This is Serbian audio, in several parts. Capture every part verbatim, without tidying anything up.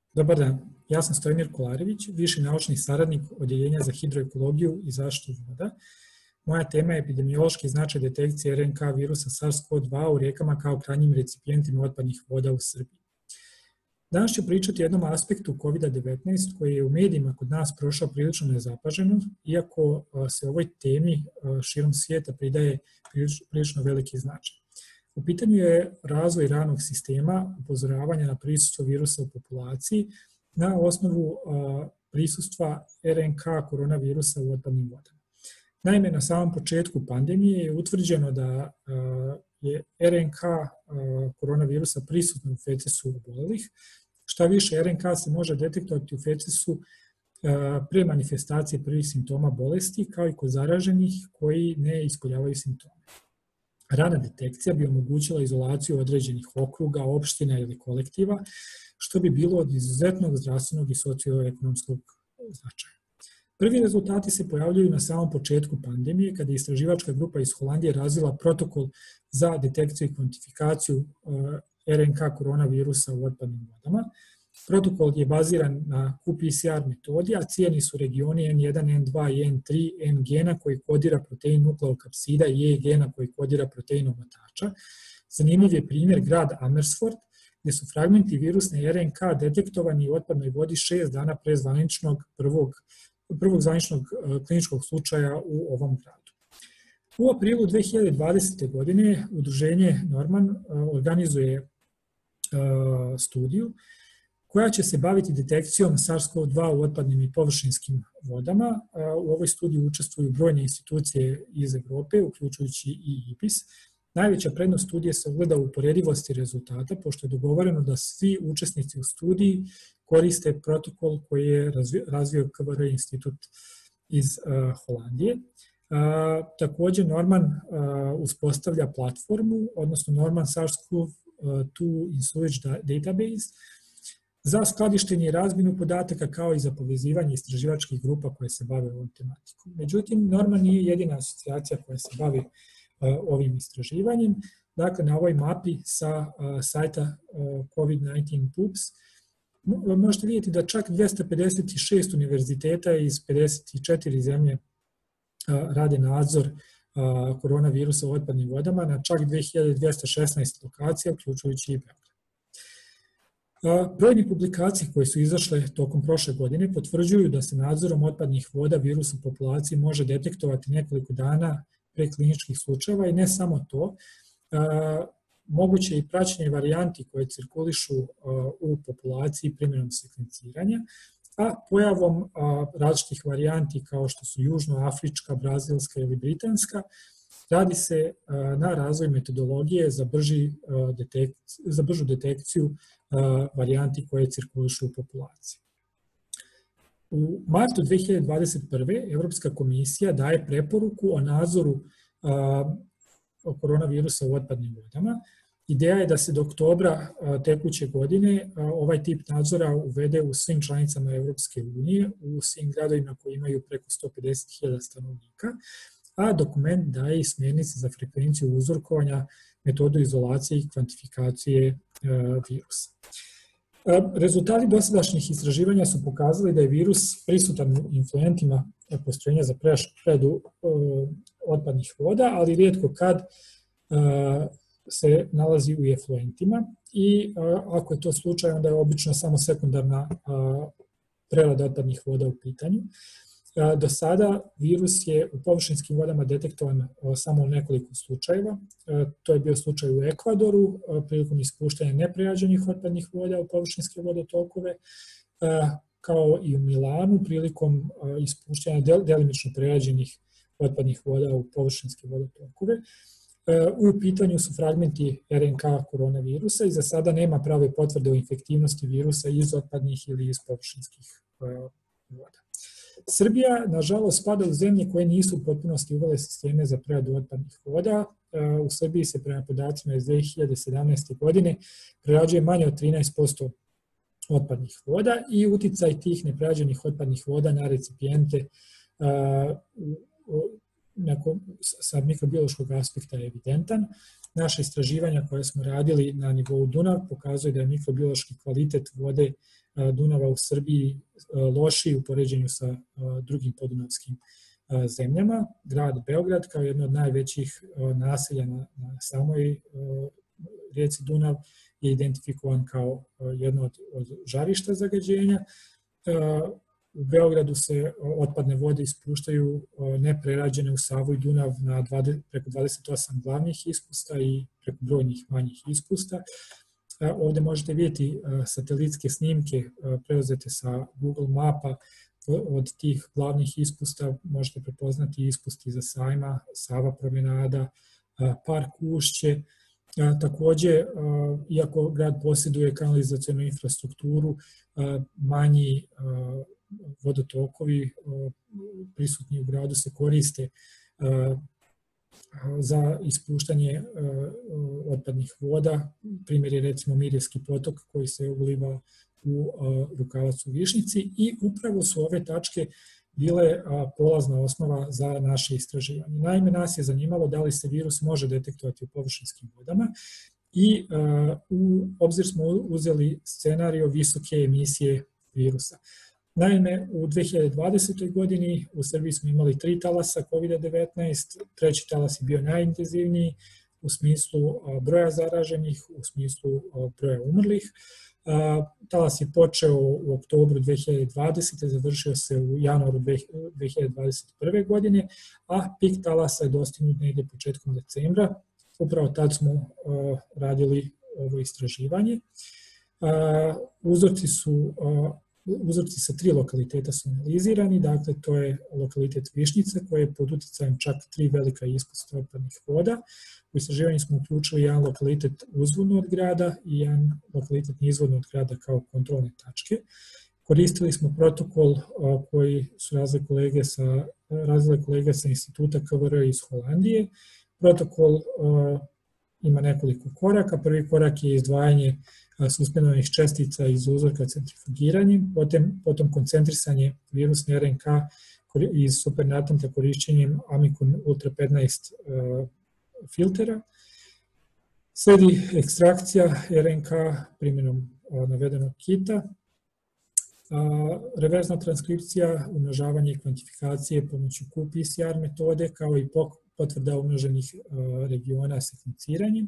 Dobar dan, ja sam Stojmir Kolarević, viši naučni saradnik Odjeljenja za hidroekologiju i zaštitu voda. Moja tema je epidemiološki značaj detekcije R N K virusa SARS CoV dva u rijekama kao krajnjim recipijentima otpadnih voda u Srbiji. Danas ću pričati o jednom aspektu kovid devetnaest koji je u medijima kod nas prošao prilično nezapaženo, iako se ovoj temi širom svijeta pridaje prilično veliki značaj. U pitanju je razvoj ranog sistema upozoravanja na prisustvo virusa u populaciji na osnovu prisustva R N K koronavirusa u otpadnim vodama. Naime, na samom početku pandemije je utvrđeno da je R N K koronavirusa prisutno u fecesu obolelih. Šta više, R N K se može detektovati u fecesu pre manifestacije prvih simptoma bolesti, kao i kod zaraženih koji ne ispoljavaju simptome. Rana detekcija bi omogućila izolaciju određenih okruga, opština ili kolektiva, što bi bilo od izuzetnog zdravstvenog i socioekonomskog značaja. Prvi rezultati se pojavljaju na samom početku pandemije, kada je istraživačka grupa iz Holandije razvila protokol za detekciju i kvantifikaciju R N K koronavirusa u otpadnim vodama. Protokol je baziran na Q P C R metodi, a ciljani su regioni N jedan, N dva i N tri, N gena koji kodira protein nukleokapsida i E gena koji kodira protein omotača. Zanimljiv je primjer grad Amersfoort, gdje su fragmenti virusne R N K detektovani u otpadnoj vodi šest dana pre zvaničnog prvog, prvog zvaničnog kliničkog slučaja u ovom gradu. U aprilu dve hiljade dvadesete. godine udruženje Norman organizuje studiju koja će se baviti detekcijom SARS CoV dva u otpadnim i površinskim vodama. U ovoj studiji učestvuju brojne institucije iz Evrope, uključujući i I P I S. Najveća prednost studije se ogleda u uporedivosti rezultata, pošto je dogovoreno da svi učesnici u studiji koriste protokol koji je razvio K V R institut iz Holandije. Također Norman uspostavlja platformu, odnosno Norman SARS CoV dva in Sewage Database, za skladištenje i razmjenu podataka kao i za povezivanje istraživačkih grupa koje se bave ovom tematikom. Međutim, Norman nije jedina asocijacija koja se bavi ovim istraživanjem. Dakle, na ovoj mapi sa sajta COVID devetnaest Poops možete vidjeti da čak dvjesto pedeset šest univerziteta iz pedeset četiri zemlje rade nadzor koronavirusa u otpadnim vodama na čak dve hiljade dvjesto šesnaest lokacija, uključujući i Beograd. Brojne publikacije koje su izašle tokom prošle godine potvrđuju da se nadzorom otpadnih voda virus u populaciji može detektovati nekoliko dana pre kliničkih slučajeva i ne samo to, moguće i praćenje varijanti koje cirkulišu u populaciji primjenom sekvenciranja, a pojavom različitih varijanti kao što su južnoafrička, brazilska ili britanska, radi se na razvoj metodologije za, brži detek, za bržu detekciju varijanti koje cirkulišu u populaciji. U martu dve hiljade dvadeset prve. Evropska komisija daje preporuku o nadzoru koronavirusa u otpadnim vodama. Ideja je da se do oktobra tekuće godine ovaj tip nadzora uvede u svim članicama Evropske unije, u svim gradovima koji imaju preko sto pedeset hiljada stanovnika, a dokument daje i smjernice za frekvenciju uzorkovanja, metodu izolacije i kvantifikacije virusa. Rezultati dosadašnjih istraživanja su pokazali da je virus prisutan u influentima postrojenja za predu otpadnih voda, ali rijetko kad se nalazi u efluentima i ako je to slučaj, onda je obično samo sekundarna prerada otpadnih voda u pitanju. Do sada virus je u površinskim vodama detektovan samo u nekoliko slučajeva. To je bio slučaj u Ekvadoru prilikom ispuštanja neprerađenih otpadnih voda u površinske vodotokove, kao i u Milanu prilikom ispuštanja delimično prerađenih otpadnih voda u površinske vodotokove. U pitanju su fragmenti R N K koronavirusa i za sada nema prave potvrde o infektivnosti virusa iz otpadnih ili iz površinskih voda. Srbija, nažalost, spada u zemlje koje nisu u potpunosti uvele sisteme za preradu otpadnih voda. U Srbiji se prema podacima iz dve hiljade sedamnaeste. godine prerađuje manje od trinaest posto otpadnih voda i uticaj tih neprerađenih otpadnih voda na recipijente sa mikrobiološkog aspekta je evidentan. Naše istraživanja koje smo radili na nivou Dunav pokazuje da je mikrobiološki kvalitet vode Dunava u Srbiji lošiji u poređenju sa drugim podunavskim zemljama. Grad Beograd, kao jedno od najvećih naselja na samoj rijeci Dunav, je identifikovan kao jedno od žarišta zagađenja. U Beogradu se otpadne vode ispuštaju neprerađene u Savu i Dunav na preko dvadeset osam glavnih ispusta i preko brojnih manjih ispusta. Ovde možete vidjeti satelitske snimke preuzete sa Google mapa. Od tih glavnih ispusta možete prepoznati ispusti za Sajma, Sava promenada, Park Ušće. Takođe, iako grad posjeduje kanalizacionu infrastrukturu, manji vodotokovi prisutni u gradu se koriste za ispuštanje otpadnih voda. Primjer je recimo Mirjevski potok koji se uliva u Rukavac u Višnjici i upravo su ove tačke bile polazna osnova za naše istraživanje. Naime, nas je zanimalo da li se virus može detektovati u površinskim vodama i u obzir smo uzeli scenario visoke emisije virusa. Naime, u dve hiljade dvadesetoj. godini u Srbiji smo imali tri talasa kovid devetnaest, treći talas je bio najintenzivniji u smislu broja zaraženih, u smislu broja umrlih. Talas je počeo u oktobru dve hiljade dvadesete. završio se u januaru dve hiljade dvadeset prve. godine, a pik talasa je dostignut negdje početkom decembra. Upravo tad smo radili ovo istraživanje. Uzorci su Uzorci sa tri lokaliteta su analizirani, dakle to je lokalitet Višnjice koji je pod uticajem čak tri velika ispusta otpadnih voda. U istraživanju smo uključili jedan lokalitet uzvodno od grada i jedan lokalitet nizvodno od grada kao kontrolne tačke. Koristili smo protokol koji su razvile kolege sa, razvile kolege sa instituta K V R iz Holandije. Protokol ima nekoliko koraka. Prvi korak je izdvajanje suspendovanih čestica iz uzorka centrifugiranjem, potom, potom koncentrisanje virusne R N K iz supernatanta korišćenjem Amikon Ultra petnaest filtera. Sledi ekstrakcija R N K primjenom navedenog kita, reverzna transkripcija, umnožavanje i kvantifikacije pomoću Q P C R metode, kao i potvrda umnoženih regiona sekvenciranjem.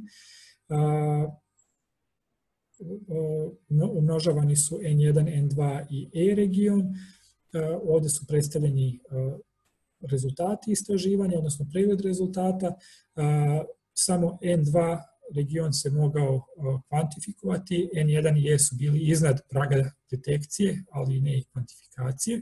Umnožavani su N jedan, N dva i E region. Ovde su predstavljeni rezultati istraživanja, odnosno pregled rezultata. Samo N dva region se mogao kvantifikovati, N jedan i E su bili iznad praga detekcije, ali ne i kvantifikacije.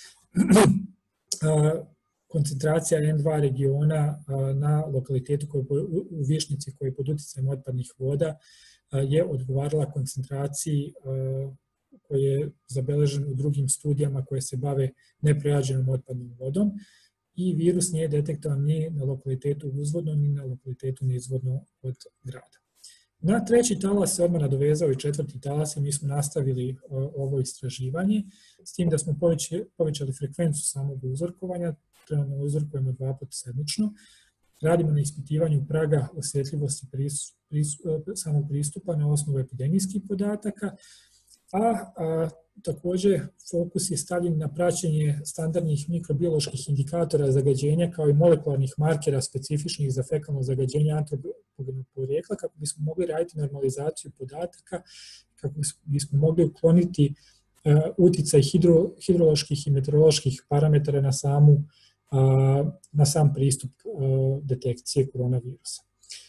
Koncentracija N dva regiona na lokalitetu u Višnjici koji je pod uticajem otpadnih voda je odgovarala koncentraciji koji je zabeležen u drugim studijama koje se bave neprerađenom otpadnom vodom i virus nije detektovan ni na lokalitetu uzvodno, ni na lokalitetu nizvodno od grada. Na treći talas se odmah nadovezao i četvrti talas i mi smo nastavili ovo istraživanje, s tim da smo povećali frekvencu samog uzorkovanja, trenutno uzorkujemo dva puta sedmično. Radimo na ispitivanju praga osjetljivosti samog pristupa na osnovu epidemijskih podataka, a, a takođe fokus je stavljen na praćenje standardnih mikrobioloških indikatora zagađenja kao i molekularnih markera specifičnih za fekalno zagađenje antropogenog porijekla kako bismo mogli raditi normalizaciju podataka, kako bismo mogli ukloniti uh, uticaj hidro, hidroloških i meteoroloških parametara na samu na sam pristup detekcije koronavirusa.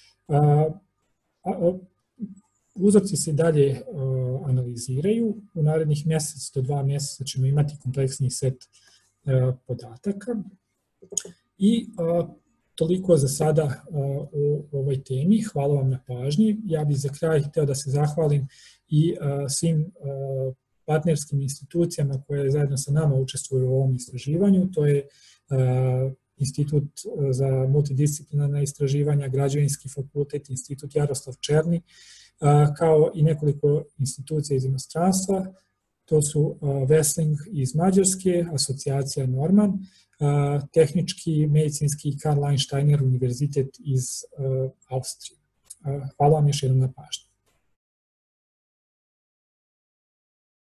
Uzorci se dalje analiziraju. U narednih mjesec do dva mjeseca ćemo imati kompleksni set podataka. I toliko za sada o ovoj temi. Hvala vam na pažnji. Ja bih za kraj hteo da se zahvalim i svim partnerskim institucijama koje zajedno sa nama učestvuju u ovom istraživanju. To je Institut za multidisciplinarna istraživanja, Građevinski fakultet, Institut Jaroslav Černi, kao i nekoliko institucija iz inostranstva. To su Wessling iz Mađarske, asocijacija Norman, tehnički, medicinski Karl Landsteiner univerzitet iz Austrije. Hvala vam još jednom na pažnji.